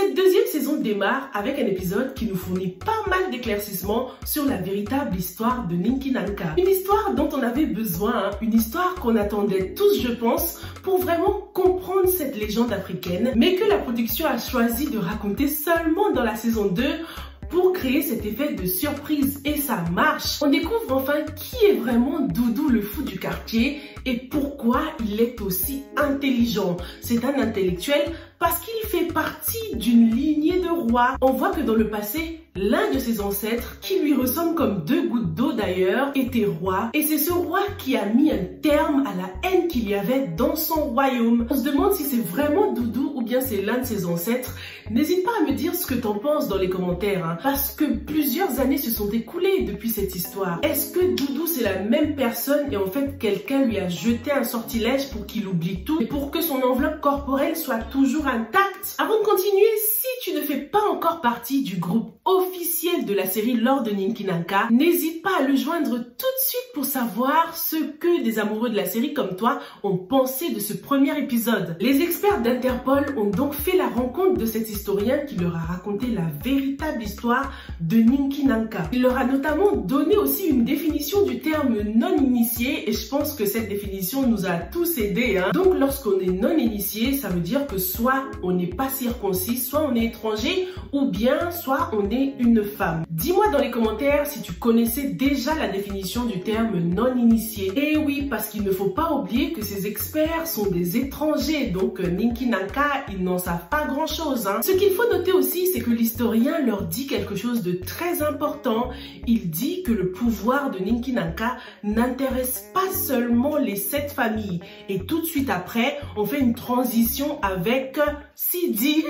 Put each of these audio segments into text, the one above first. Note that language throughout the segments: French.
Cette deuxième saison démarre avec un épisode qui nous fournit pas mal d'éclaircissements sur la véritable histoire de Ninky Nanka. Une histoire dont on avait besoin, une histoire qu'on attendait tous, je pense, pour vraiment comprendre cette légende africaine, mais que la production a choisi de raconter seulement dans la saison 2 pour créer cet effet de surprise, et ça marche. On découvre enfin qui est vraiment Doudou le fou du quartier et pourquoi il est aussi intelligent. C'est un intellectuel parce qu'il fait partie d'une lignée de rois. On voit que dans le passé, l'un de ses ancêtres, qui lui ressemble comme deux gouttes d'eau d'ailleurs, était roi. Et c'est ce roi qui a mis un terme à la haine qu'il y avait dans son royaume. On se demande si c'est vraiment Doudou ou bien c'est l'un de ses ancêtres. N'hésite pas à me dire ce que t'en penses dans les commentaires, parce que plusieurs années se sont écoulées depuis cette histoire. Est-ce que Doudou c'est la même personne et en fait quelqu'un lui a jeté un sortilège pour qu'il oublie tout et pour que son enveloppe corporelle soit toujours intacte? Avant de continuer, si tu ne fais pas encore partie du groupe officiel de la série Lore de Ninky Nanka, n'hésite pas à le joindre tout de suite pour savoir ce que des amoureux de la série comme toi ont pensé de ce premier épisode. Les experts d'Interpol ont donc fait la rencontre de cet historien qui leur a raconté la véritable histoire de Ninky Nanka. Il leur a notamment donné aussi une définition du terme non-initié et je pense que cette définition nous a tous aidés. Donc lorsqu'on est non-initié, ça veut dire que soit on n'est pas circoncis, soit on est étranger ou bien soit on est une femme. Dis-moi dans les commentaires si tu connaissais déjà la définition du terme non-initié. Et oui, parce qu'il ne faut pas oublier que ces experts sont des étrangers, donc Ninky Nanka, ils n'en savent pas grand-chose. Ce qu'il faut noter aussi, c'est que l'historien leur dit quelque chose de très important. Il dit que le pouvoir de Ninky Nanka n'intéresse pas seulement les 7 familles. Et tout de suite après, on fait une transition avec Sidi.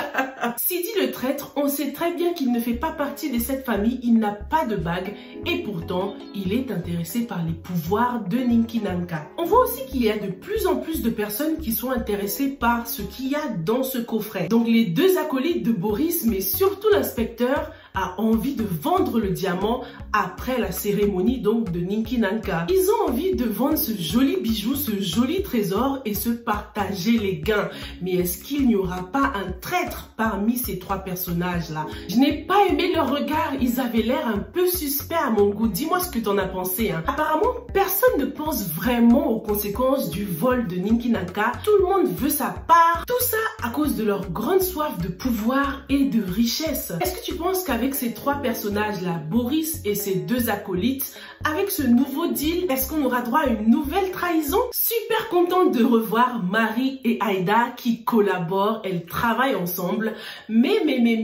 Sidi le traître, on sait très bien qu'il ne fait pas partie des 7 familles, il n'a pas de bague et pourtant il est intéressé par les pouvoirs de Ninky Nanka. On voit aussi qu'il y a de plus en plus de personnes qui sont intéressées par ce qu'il y a dans ce coffret. Donc les 2 acolytes de Boris, mais surtout l'inspecteur, a envie de vendre le diamant après la cérémonie donc de Ninky Nanka. Ils ont envie de vendre ce joli bijou, ce joli trésor et se partager les gains. Mais est-ce qu'il n'y aura pas un traître parmi ces 3 personnages-là? Je n'ai pas aimé leur regard, ils avaient l'air un peu suspects à mon goût. Dis-moi ce que t'en as pensé. Apparemment, personne ne pense vraiment aux conséquences du vol de Ninky Nanka. Tout le monde veut sa part. Tout ça à cause de leur grande soif de pouvoir et de richesse. Est-ce que tu penses qu'avec ces 3 personnages-là, Boris et ses 2 acolytes, avec ce nouveau deal, est-ce qu'on aura droit à une nouvelle trahison? Super contente de revoir Marie et Aïda qui collaborent, elles travaillent ensemble, mais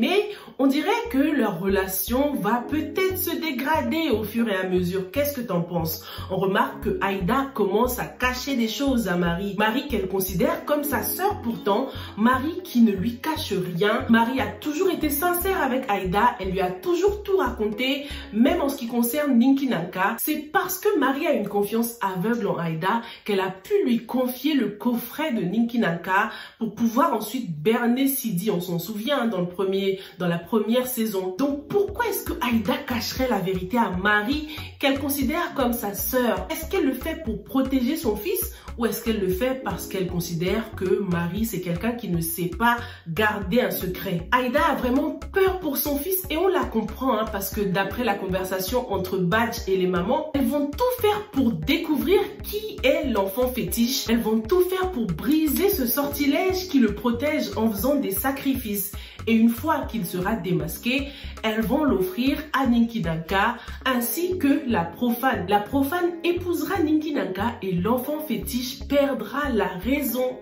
on dirait que leur relation va peut-être se dégrader au fur et à mesure. Qu'est-ce que t'en penses? On remarque que Aïda commence à cacher des choses à Marie. Marie qu'elle considère comme sa sœur pourtant. Marie qui ne lui cache rien. Marie a toujours été sincère avec Aïda. Elle lui a toujours tout raconté, même en ce qui concerne Ninky Nanka. C'est parce que Marie a une confiance aveugle en Aïda qu'elle a pu lui confier le coffret de Ninky Nanka pour pouvoir ensuite berner Sidi. On s'en souvient dans la première saison. Donc pourquoi est-ce que Aïda cacherait la vérité à Marie qu'elle considère comme sa sœur? Est-ce qu'elle le fait pour protéger son fils ou est-ce qu'elle le fait parce qu'elle considère que Marie c'est quelqu'un qui ne sait pas garder un secret? Aïda a vraiment peur pour son fils et on la comprend parce que d'après la conversation entre Badge et les mamans, elles vont tout faire pour découvrir qui est l'enfant fétiche. Elles vont tout faire pour briser ce sortilège qui le protège en faisant des sacrifices. Et une fois qu'il sera démasqué, elles vont l'offrir à Ninky Nanka ainsi que la profane. La profane épousera Ninky Nanka et l'enfant fétiche perdra la raison.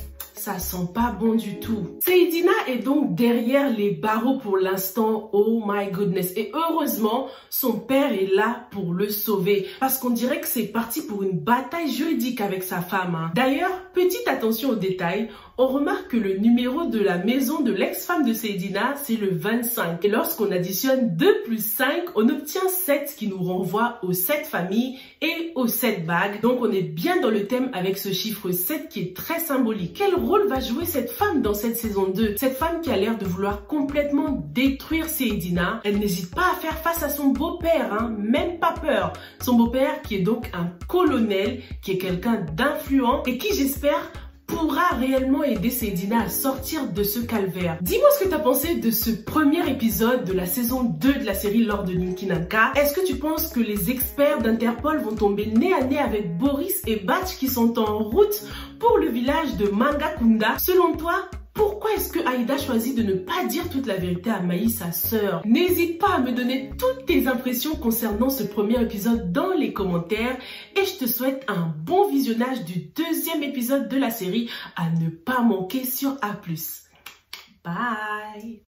Ça sent pas bon du tout. Seydina est donc derrière les barreaux pour l'instant. Oh my goodness. Et heureusement, son père est là pour le sauver. Parce qu'on dirait que c'est parti pour une bataille juridique avec sa femme. D'ailleurs, petite attention aux détails. On remarque que le numéro de la maison de l'ex-femme de Seydina, c'est le 25. Et lorsqu'on additionne 2 plus 5, on obtient 7 qui nous renvoie aux 7 familles et aux 7 bagues. Donc on est bien dans le thème avec ce chiffre 7 qui est très symbolique. Quel rôle va jouer cette femme dans cette saison 2? Cette femme qui a l'air de vouloir complètement détruire Seydina. Elle n'hésite pas à faire face à son beau-père, même pas peur. Son beau-père qui est donc un colonel, qui est quelqu'un d'influent et qui j'espère pourra réellement aider Sedina à sortir de ce calvaire. Dis-moi ce que tu as pensé de ce premier épisode de la saison 2 de la série Lord de Ninki Nanka. Est-ce que tu penses que les experts d'Interpol vont tomber nez à nez avec Boris et Batch qui sont en route pour le village de Mangakunda? Selon toi, pourquoi est-ce que Aïda choisit de ne pas dire toute la vérité à Maï, sa sœur? N'hésite pas à me donner toutes tes impressions concernant ce premier épisode dans les commentaires et je te souhaite un bon visionnage du deuxième épisode de la série à ne pas manquer sur A+. Bye!